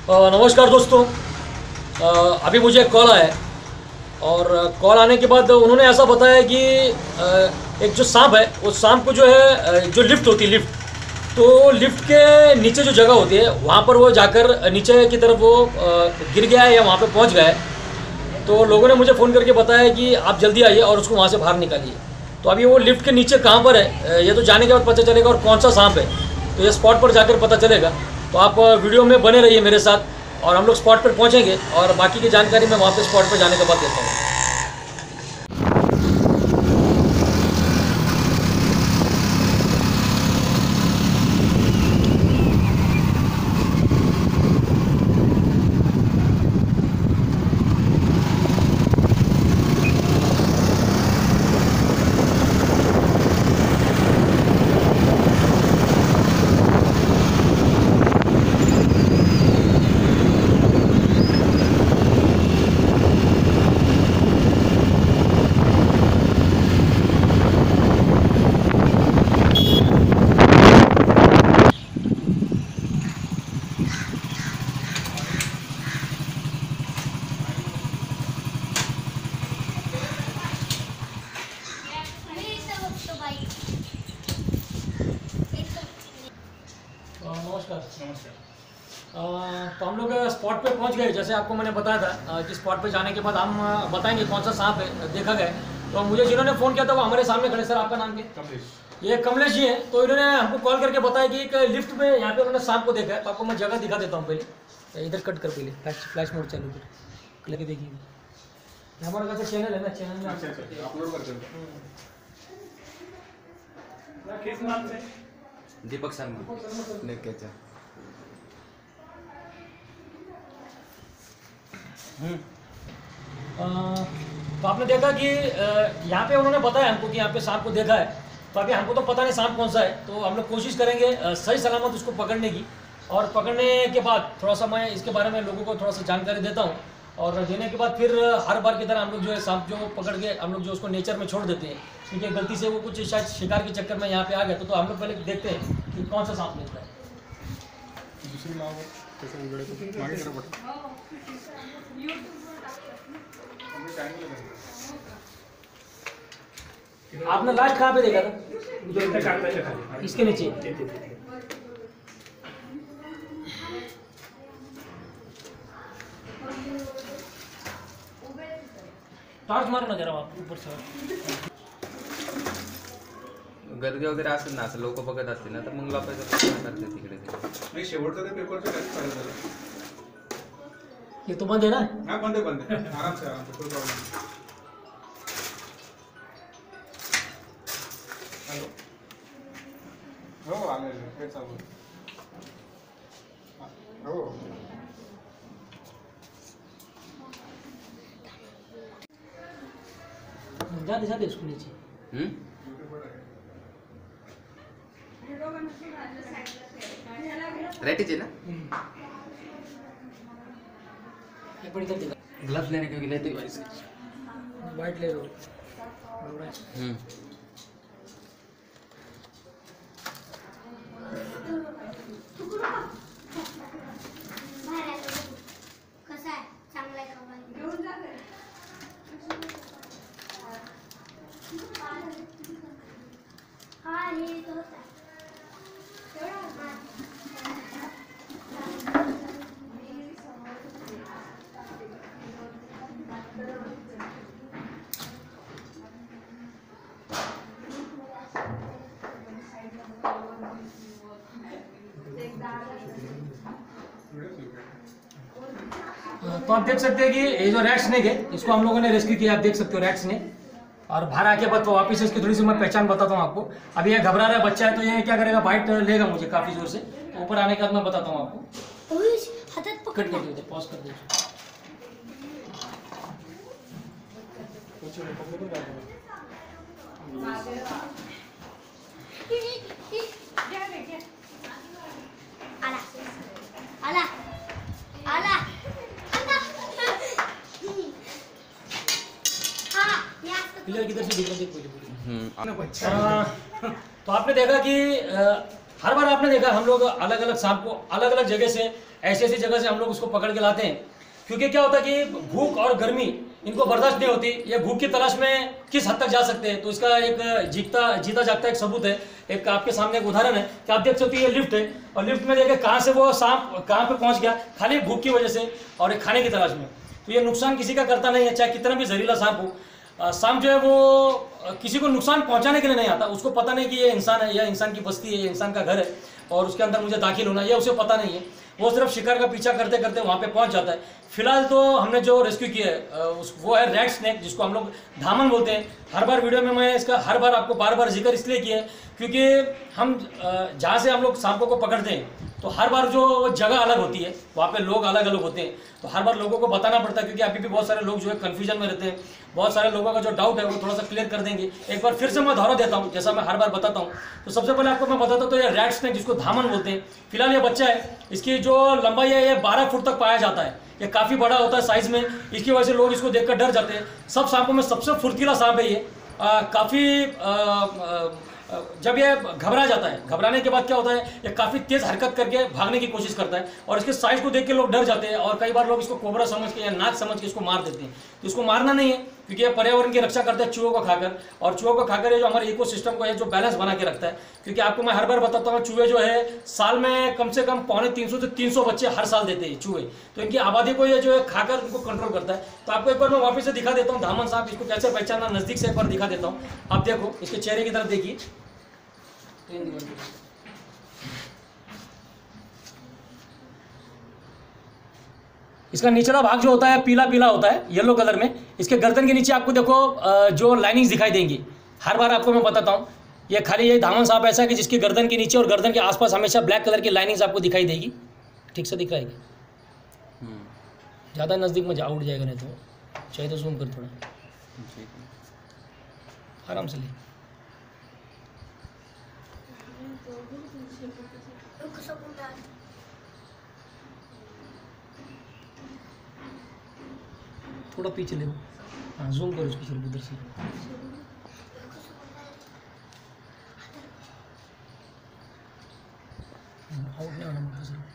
नमस्कार दोस्तों। अभी मुझे एक कॉल आया है और कॉल आने के बाद उन्होंने ऐसा बताया कि एक जो सांप है उस सांप को जो है जो लिफ्ट होती है लिफ्ट, तो लिफ्ट के नीचे जो जगह होती है वहाँ पर वो जाकर नीचे की तरफ वो गिर गया है या वहाँ पर पहुँच गया है। तो लोगों ने मुझे फ़ोन करके बताया कि आप जल्दी आइए और उसको वहाँ से बाहर निकालिए। तो अभी वो लिफ्ट के नीचे कहाँ पर है ये तो जाने के बाद पता चलेगा, और कौन सा सांप है तो ये स्पॉट पर जाकर पता चलेगा। तो आप वीडियो में बने रहिए मेरे साथ और हम लोग स्पॉट पर पहुंचेंगे और बाकी की जानकारी मैं वहाँ पे स्पॉट पर जाने के बाद देता हूँ। नमस्कार। तो हम लोग स्पॉट पे पहुंच गए, जैसे आपको मैंने बताया था कि स्पॉट पे जाने के बाद हम बताएंगे कौन सा सांप है देखा गया। तो मुझे जिन्होंने फ़ोन किया था वो हमारे सामने खड़े। सर आपका नाम क्या? कमलेश। ये कमलेश जी हैं। तो इन्होंने हमको कॉल करके बताया कि एक लिफ्ट में यहाँ पे उन्होंने सांप को देखा है। तो आपको मैं जगह दिखा देता हूँ। पहले इधर कट कर, पहले फ्लैश मोड चालू कर लेके देखिए। हमारा कैसे चैनल है ना, चैनल में अपलोड करते हैं। दीपक शर्मा। तो आपने देखा कि यहाँ पे उन्होंने बताया हमको कि यहाँ पे सांप को देखा है। तो अभी हमको तो पता नहीं सांप कौन सा है, तो हम लोग कोशिश करेंगे सही सलामत उसको पकड़ने की। और पकड़ने के बाद थोड़ा सा मैं इसके बारे में लोगों को थोड़ा सा जानकारी देता हूँ, और देने के बाद फिर हर बार की तरह हम लोग जो है सांप जो पकड़ के हम लोग जो उसको नेचर में छोड़ देते हैं, क्योंकि गलती से वो कुछ शायद शिकार के चक्कर में यहाँ पे आ गया। तो हम लोग पहले देखते हैं कि कौन सा सांप मिलता है। आपने लास्ट कहाँ पे देखा था? इसके नीचे। टॉर्च मारो ना जरा आप ऊपर से। गर्दी वगैरे असेल ना, असं लोक बघत असतील ना, तर मग लपायचं करते तिकडे. नाही, शेवटचं ते पेपरचं काय चालू झालं? ये तो बंद है ना? हां, बंद आहे. आराम से कोई प्रॉब्लम नहीं. हेलो. हो आले काय चालू आहे? हो. जाते इसको नीचे। रेटीचे ना एक मिनट इधर देखा। ग्लव्स लेने क्योंकि लेते वाइट ले लो। तो आप देख सकते हैं कि ये जो रैट स्नेक है इसको हम लोगों ने रेस्क्यू किया। आप देख सकते हो रैट स्नेक। और बाहर आके बाद तो वापस इसकी थोड़ी सी मैं पहचान बताता हूँ आपको। अभी ये घबरा रहा है बच्चा है, तो ये क्या करेगा, बाइट लेगा मुझे काफी जोर से। तो ऊपर आने के बाद मैं बताता हूँ आपको। कट कर दीजिए, पॉज कर दीजिए। पिलर किधर से दिख रहा है? तो आपने देखा कि हर बार आपने देखा हम लोग अलग अलग सांप को अलग अलग जगह से ऐसी ऐसी जगह से हम लोग उसको पकड़ के लाते हैं। क्योंकि क्या होता है कि भूख और गर्मी इनको बर्दाश्त नहीं होती, ये भूख की तलाश में किस हद तक जा सकते हैं। तो इसका एक जीता जागता एक सबूत है, एक आपके सामने एक उदाहरण है कि आप देख सकते हैं ये लिफ्ट है, और लिफ्ट में देखें कहाँ से वो सांप कहाँ पे पहुँच गया, खाली भूख की वजह से और एक खाने की तलाश में। तो ये नुकसान किसी का करता नहीं है, चाहे कितना भी जहरीला सांप हो। सांप जो है वो किसी को नुकसान पहुंचाने के लिए नहीं आता, उसको पता नहीं कि ये इंसान है, या इंसान की बस्ती है, ये इंसान का घर है और उसके अंदर मुझे दाखिल होना है, ये उसे पता नहीं है। वो सिर्फ शिकार का पीछा करते करते वहाँ पे पहुँच जाता है। फिलहाल तो हमने जो रेस्क्यू किया है वो है रेड स्नेक, जिसको हम लोग धामन बोलते हैं। हर बार वीडियो में मैं इसका हर बार आपको बार बार जिक्र इसलिए किया है क्योंकि हम जहाँ से हम लोग सांपों को पकड़ते हैं तो हर बार जो जगह अलग होती है, वहाँ पे लोग अलग अलग होते हैं, तो हर बार लोगों को बताना पड़ता है। क्योंकि अभी भी बहुत सारे लोग जो है कन्फ्यूजन में रहते हैं, बहुत सारे लोगों का जो डाउट है वो थोड़ा सा क्लियर कर देंगे। एक बार फिर से मैं दोहरा देता हूँ, जैसा मैं हर बार बताता हूँ। तो सबसे पहले आपको मैं बताता हूँ, तो ये रेड स्नेक जिसको धामन बोलते हैं, फिलहाल ये बच्चा है, इसकी जो लंबाई है ये 12 फुट तक पाया जाता है। ये काफ़ी बड़ा होता है साइज़ में, इसकी वजह से लोग इसको देखकर डर जाते हैं। सब सांपों में सबसे फुर्तीला सांप है ये। काफ़ी जब ये घबरा जाता है, घबराने के बाद क्या होता है, ये काफ़ी तेज़ हरकत करके भागने की कोशिश करता है, और इसके साइज़ को देख के लोग डर जाते हैं, और कई बार लोग इसको कोबरा समझ के या नाग समझ के इसको मार देते हैं। तो इसको मारना नहीं है, क्योंकि ये पर्यावरण की रक्षा करता है चूहों को खाकर, और चूहों को खाकर ये जो हमारे इकोसिस्टम को है जो बैलेंस बना के रखता है। क्योंकि आपको मैं हर बार बताता हूँ, चूहे जो है साल में कम से कम 250 से 300 बच्चे हर साल देते हैं चूहे, तो इनकी आबादी को ये जो है खाकर उनको कंट्रोल करता है। तो आपको एक बार मैं वापस से दिखा देता हूँ धामन सांप, इसको कैसे पहचानना नज़दीक से एक बार दिखा देता हूँ। आप देखो, इसके चेहरे की तरफ देखिए, इसका निचला भाग जो होता है पीला पीला होता है, येलो कलर में। इसके गर्दन के नीचे आपको देखो जो लाइनिंग्स दिखाई देंगी। हर बार आपको मैं बताता हूँ, ये खाली ये धामन सांप ऐसा है कि जिसकी गर्दन के नीचे और गर्दन के आसपास हमेशा ब्लैक कलर की लाइनिंग्स आपको दिखाई देगी। ठीक से दिख रहा है, ज़्यादा नज़दीक में उड़ जाएगा, नहीं तो चाहिए तो जूम कर थोड़ा, आराम से ले। थोड़ा पीछे ले, हाँ जूम करो इसको सिर्फ उधर से। आउट नहीं आना मुझे सिर्फ।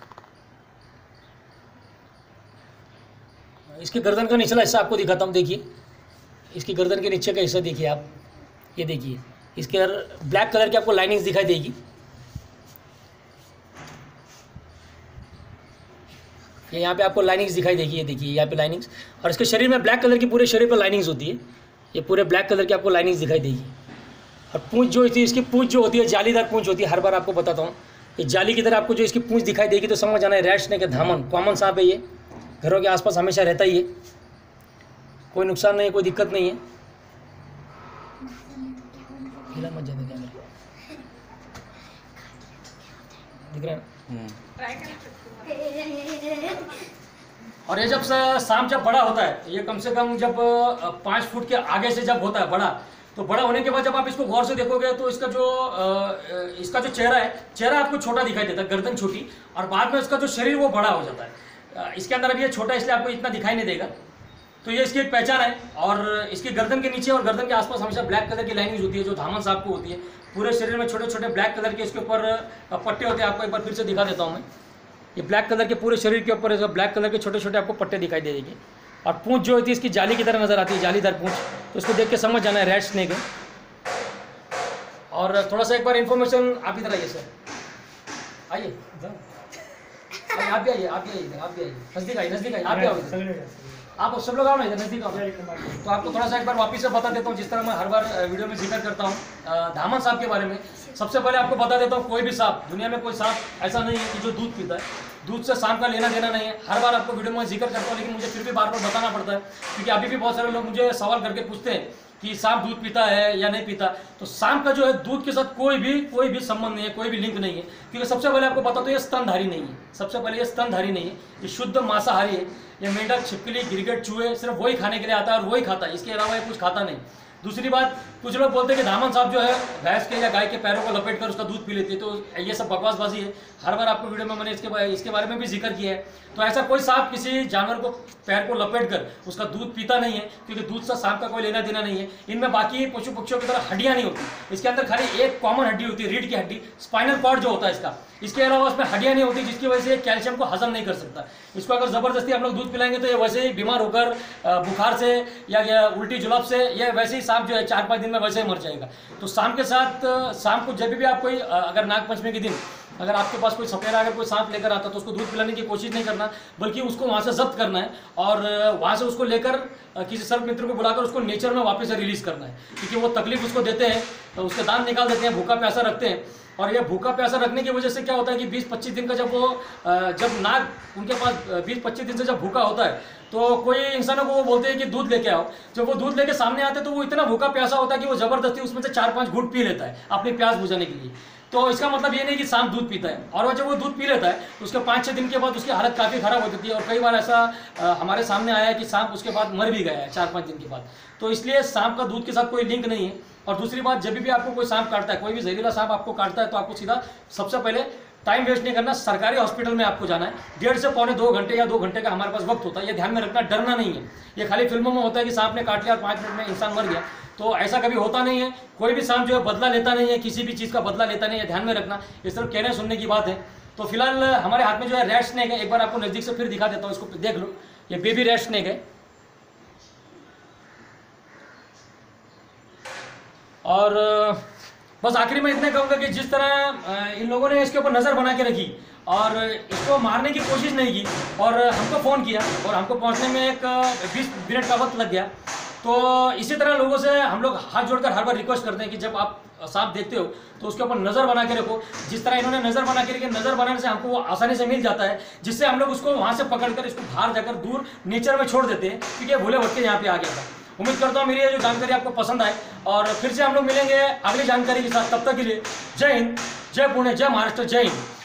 इसके गर्दन का निचला हिस्सा आपको दिखाता हूँ, देखिए इसकी गर्दन के नीचे का हिस्सा देखिए आप, ये देखिए इसके ब्लैक कलर की आपको लाइनिंग्स दिखाई देगी। ये यहाँ पे आपको लाइनिंग्स दिखाई देगी, ये देखिए यहाँ पे लाइनिंग्स, और इसके शरीर में ब्लैक कलर की पूरे शरीर पर लाइनिंग्स होती है। ये पूरे ब्लैक कलर की आपको लाइनिंग्स दिखाई देगी। और पूंछ जो होती है, इसकी पूंछ जो होती है जालीदार पूंछ होती है। हर बार आपको बताता हूँ, ये जाली की तरह आपको जो इसकी पूंछ दिखाई देगी तो समझ आना है रेड स्नेक है, धामन कॉमन सांप है। ये घरों के आसपास हमेशा रहता ही है, कोई नुकसान नहीं है, कोई दिक्कत नहीं है। हिला मत जाने कैमरा, दिख रहा है। और ये जब सांप जब बड़ा होता है, ये कम से कम जब 5 फुट के आगे से जब होता है बड़ा, तो बड़ा होने के बाद जब आप इसको गौर से देखोगे तो इसका जो चेहरा है, चेहरा आपको छोटा दिखाई देता है, गर्दन छोटी, और बाद में इसका जो शरीर वो बड़ा हो जाता है। इसके अंदर अभी ये छोटा इसलिए आपको इतना दिखाई नहीं देगा। तो ये इसकी एक पहचान है। और इसकी गर्दन के नीचे और गर्दन के आसपास हमेशा ब्लैक कलर की लाइनिंग होती है, जो धामन सांप को होती है। पूरे शरीर में छोटे छोटे ब्लैक कलर के इसके ऊपर पट्टे होते हैं। आपको एक बार फिर से दिखा देता हूँ मैं, ये ब्लैक कलर के पूरे शरीर के ऊपर ब्लैक कलर के छोटे छोटे आपको पट्टे दिखाई दे देंगे। और पूंछ जो होती है इसकी जाली की तरह नजर आती है, जालीदार पूंछ। तो इसको देख के समझ जाना है रेड स्नेक है। और थोड़ा सा एक बार इन्फॉर्मेशन आप इधर आइए सर, आइए आप भी आइए, आप भी आइए, आप भी आइए, नजदीक आइए, नजदीक आइए, आप भी आओ, आप सब लोग आओ ना इधर, नजदीक आओ। तो आपको थोड़ा सा एक बार वापस से बता देता हूँ, जिस तरह मैं हर बार वीडियो में जिक्र करता हूँ धामन सांप के बारे में। सबसे पहले आपको बता देता हूँ, कोई भी सांप, दुनिया में कोई सांप ऐसा नहीं है कि जो दूध पीता है। दूध से सांप का लेना देना नहीं है। हर बार आपको वीडियो में जिक्र करता हूँ, लेकिन मुझे फिर भी बार बार बताना पड़ता है, क्योंकि अभी भी बहुत सारे लोग मुझे सवाल करके पूछते हैं कि सांप दूध पीता है या नहीं पीता। तो सांप का जो है दूध के साथ कोई भी संबंध नहीं है, कोई भी लिंक नहीं है। क्योंकि सबसे पहले आपको बता दो, ये स्तनधारी नहीं है। सबसे पहले ये स्तनधारी नहीं है, ये शुद्ध मांसाहारी है। ये मेंढक, छिपकली, गिरगिट, चूहे सिर्फ वही खाने के लिए आता है और वही खाता है, इसके अलावा ये कुछ खाता नहीं। दूसरी बात, कुछ लोग बोलते हैं कि धामन सांप जो है भैंस के या गाय के पैरों को लपेट कर उसका दूध पी लेती है, तो ये सब बकवासबाजी है। हर बार आपको वीडियो में मैंने इसके बारे में भी जिक्र किया है। तो ऐसा कोई सांप किसी जानवर को पैर को लपेट कर उसका दूध पीता नहीं है, क्योंकि दूध से सांप का कोई लेना देना नहीं है। इनमें बाकी पशु पक्षियों की तरह हड्डियां नहीं होती, इसके अंदर खाली एक कॉमन हड्डी होती है, रीढ़ की हड्डी, स्पाइनल कॉर्ड जो होता है इसका। इसके अलावा उसमें हड्डियां नहीं होती, जिसकी वजह से कैल्शियम को हजम नहीं कर सकता। इसको अगर जबरदस्ती हम लोग दूध पिलाएंगे तो ये वैसे ही बीमार होकर बुखार से या उल्टी जुलाब से या वैसे ही सांप जो है 4-5 दिन में वैसे ही मर जाएगा। तो सांप के साथ सांप को जब भी आप कोई अगर नागपंचमी के दिन अगर आपके पास कोई सपेरा अगर कोई सांप लेकर आता तो उसको दूध पिलाने की कोशिश नहीं करना, बल्कि उसको वहाँ से जब्त करना है और वहाँ से उसको लेकर किसी सर्प मित्र को बुलाकर उसको नेचर में वापस से रिलीज करना है, क्योंकि वो तकलीफ उसको देते हैं तो उसके दांत निकाल देते हैं, भूखा प्यासा रखते हैं। और ये भूखा प्यासा रखने की वजह से क्या होता है कि 20-25 दिन का जब नाग उनके पास 20-25 दिन से जब भूखा होता है तो कोई इंसानों को वो बोलते हैं कि दूध लेके आओ। जब वो दूध लेके सामने आते हैं तो वो इतना भूखा प्यासा होता है कि वो जबरदस्ती उसमें से 4-5 घूंट पी लेता है अपनी प्यास बुझाने के लिए। तो इसका मतलब ये नहीं कि सांप दूध पीता है, और जब वो दूध पी लेता है तो उसके 5-6 दिन के बाद उसकी हालत काफ़ी ख़राब हो जाती है। और कई बार ऐसा हमारे सामने आया है कि सांप उसके बाद मर भी गया है 4-5 दिन के बाद। तो इसलिए सांप का दूध के साथ कोई लिंक नहीं है। और दूसरी बात, जब भी आपको कोई सांप काटता है, कोई भी जहरीला सांप आपको काटता है, तो आपको सीधा सबसे पहले टाइम वेस्ट नहीं करना, सरकारी हॉस्पिटल में आपको जाना है। 1.5 से पौने 2 घंटे या 2 घंटे का हमारे पास वक्त होता है, ये ध्यान में रखना, डरना नहीं है। ये खाली फिल्मों में होता है कि सांप ने काट लिया और 5 मिनट में इंसान मर गया, तो ऐसा कभी होता नहीं है। कोई भी सांप जो है बदला लेता नहीं है, किसी भी चीज़ का बदला लेता नहीं है, ध्यान में रखना। ये सिर्फ कहने सुनने की बात है। तो फिलहाल हमारे हाथ में जो है रेड स्नेक है, एक बार आपको नज़दीक से फिर दिखा देता हूँ, इसको देख लो। ये बेबी रेड स्नेक है। और बस आखिरी में इतना कहूँगा कि जिस तरह इन लोगों ने इसके ऊपर नज़र बना के रखी और इसको मारने की कोशिश नहीं की और हमको फ़ोन किया और हमको पहुँचने में एक 20 मिनट का वक्त लग गया, तो इसी तरह लोगों से हम लोग हाथ जोड़कर हर बार रिक्वेस्ट करते हैं कि जब आप सांप देखते हो तो उसके ऊपर नज़र बना के रखो। जिस तरह इन्होंने नज़र बना के रखी, नज़र बनाने से हमको वो आसानी से मिल जाता है, जिससे हम लोग उसको वहाँ से पकड़कर इसको बाहर जाकर दूर नेचर में छोड़ देते हैं, क्योंकि भूले भटके यहाँ पे आ गया था। उम्मीद करता हूँ मेरी ये जो जानकारी आपको पसंद आए, और फिर से हम लोग मिलेंगे अगली जानकारी के साथ। तब तक के लिए जय हिंद, जय पुणे, जय महाराष्ट्र, जय हिंद।